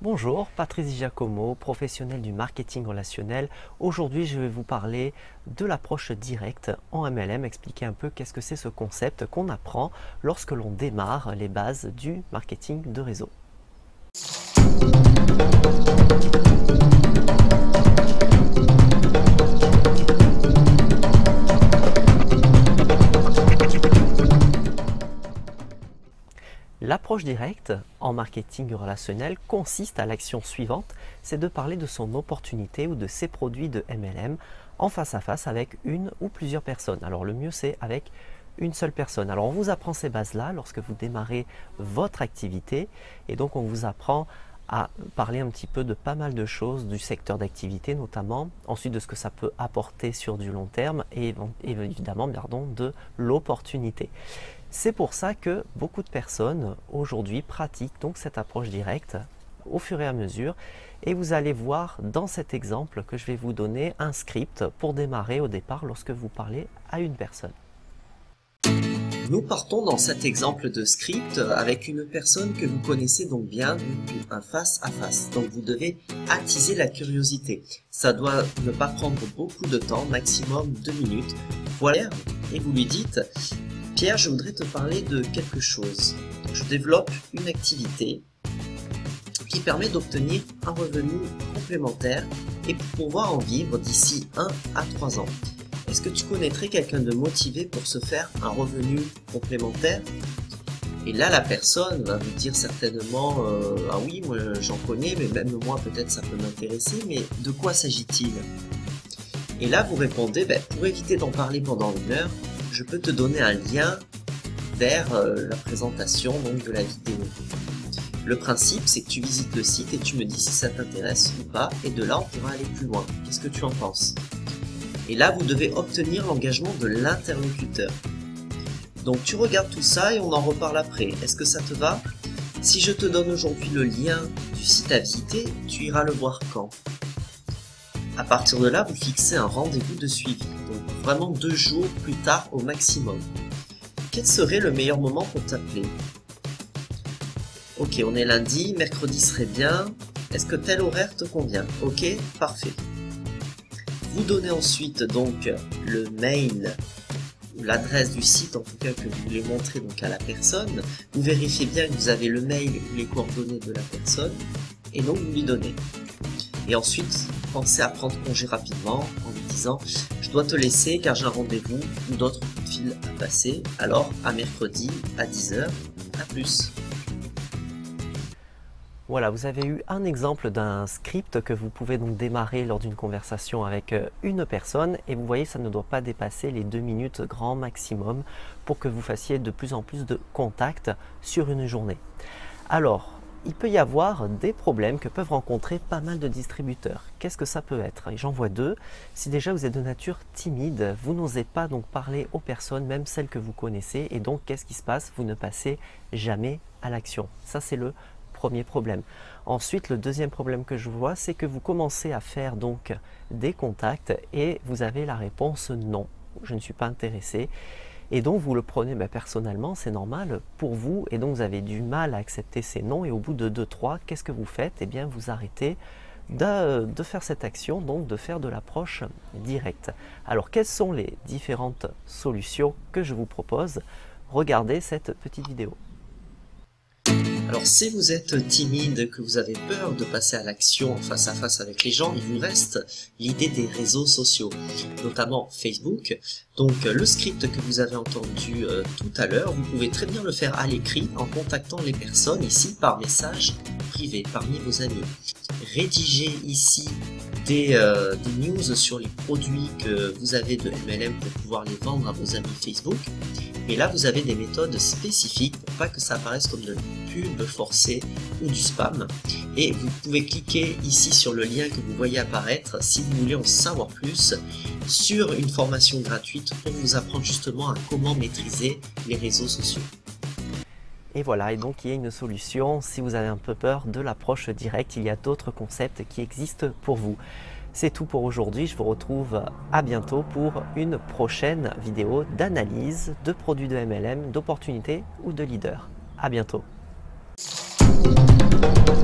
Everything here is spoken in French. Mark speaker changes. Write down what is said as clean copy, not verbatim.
Speaker 1: Bonjour, Patrice Giacomo, professionnel du marketing relationnel. Aujourd'hui, je vais vous parler de l'approche directe en MLM, expliquer un peu qu'est-ce que c'est ce concept qu'on apprend lorsque l'on démarre les bases du marketing de réseau. L'approche directe en marketing relationnel consiste à l'action suivante, c'est de parler de son opportunité ou de ses produits de MLM en face à face avec une ou plusieurs personnes. Alors le mieux c'est avec une seule personne. Alors on vous apprend ces bases-là lorsque vous démarrez votre activité et donc on vous apprend à parler un petit peu de pas mal de choses du secteur d'activité notamment, ensuite de ce que ça peut apporter sur du long terme et évidemment de l'opportunité. C'est pour ça que beaucoup de personnes aujourd'hui pratiquent donc cette approche directe au fur et à mesure et vous allez voir dans cet exemple que je vais vous donner un script pour démarrer au départ lorsque vous parlez à une personne.
Speaker 2: Nous partons dans cet exemple de script avec une personne que vous connaissez donc bien depuis un face à face. Donc vous devez attiser la curiosité. Ça doit ne pas prendre beaucoup de temps, maximum 2 minutes. Voilà, et vous lui dites: Pierre, je voudrais te parler de quelque chose. Je développe une activité qui permet d'obtenir un revenu complémentaire et pour pouvoir en vivre d'ici 1 à 3 ans. Est-ce que tu connaîtrais quelqu'un de motivé pour se faire un revenu complémentaire? Et là, la personne va vous dire certainement ah oui, moi j'en connais, mais même moi peut-être ça peut m'intéresser, mais de quoi s'agit-il? Et là, vous répondez, pour éviter d'en parler pendant 1 heure, je peux te donner un lien vers la présentation donc, de la vidéo. Le principe, c'est que tu visites le site et tu me dis si ça t'intéresse ou pas, et de là, on pourra aller plus loin. Qu'est-ce que tu en penses? Et là, vous devez obtenir l'engagement de l'interlocuteur. Donc, tu regardes tout ça et on en reparle après. Est-ce que ça te va? Si je te donne aujourd'hui le lien du site à visiter, tu iras le voir quand? À partir de là, vous fixez un rendez-vous de suivi. Donc, vraiment 2 jours plus tard au maximum. Quel serait le meilleur moment pour t'appeler? Ok, on est lundi, mercredi serait bien. Est-ce que tel horaire te convient? Ok, parfait. Vous donnez ensuite donc le mail ou l'adresse du site en tout cas que vous voulez montrer donc à la personne. Vous vérifiez bien que vous avez le mail ou les coordonnées de la personne et donc vous lui donnez. Et ensuite, pensez à prendre congé rapidement en lui disant « Je dois te laisser car j'ai un rendez-vous ou d'autres coups de fil à passer. Alors à mercredi à 10 h, à plus ».
Speaker 1: Voilà, vous avez eu un exemple d'un script que vous pouvez donc démarrer lors d'une conversation avec une personne et vous voyez ça ne doit pas dépasser les 2 minutes grand maximum pour que vous fassiez de plus en plus de contacts sur une journée. Alors, il peut y avoir des problèmes que peuvent rencontrer pas mal de distributeurs. Qu'est-ce que ça peut être? Et j'en vois 2. Si déjà vous êtes de nature timide, vous n'osez pas donc parler aux personnes, même celles que vous connaissez, et donc qu'est-ce qui se passe? Vous ne passez jamais à l'action. Ça c'est le premier problème. Ensuite, le deuxième problème que je vois, c'est que vous commencez à faire donc des contacts et vous avez la réponse non, je ne suis pas intéressé. Et donc vous le prenez personnellement, c'est normal pour vous et donc vous avez du mal à accepter ces noms et au bout de 2-3, qu'est-ce que vous faites? Eh bien vous arrêtez de faire cette action, donc de faire de l'approche directe. Alors quelles sont les différentes solutions que je vous propose? Regardez cette petite vidéo.
Speaker 2: Alors si vous êtes timide, que vous avez peur de passer à l'action face à face avec les gens, il vous reste l'idée des réseaux sociaux, notamment Facebook. Donc le script que vous avez entendu tout à l'heure, vous pouvez très bien le faire à l'écrit en contactant les personnes ici par message privé parmi vos amis. Rédigez ici des news sur les produits que vous avez de MLM pour pouvoir les vendre à vos amis Facebook. Et là, vous avez des méthodes spécifiques pour pas que ça apparaisse comme de la pub forcée ou du spam. Et vous pouvez cliquer ici sur le lien que vous voyez apparaître si vous voulez en savoir plus sur une formation gratuite pour vous apprendre justement à comment maîtriser les réseaux sociaux.
Speaker 1: Et voilà, et donc il y a une solution. Si vous avez un peu peur de l'approche directe, il y a d'autres concepts qui existent pour vous. C'est tout pour aujourd'hui, je vous retrouve à bientôt pour une prochaine vidéo d'analyse de produits de MLM, d'opportunités ou de leaders. À bientôt.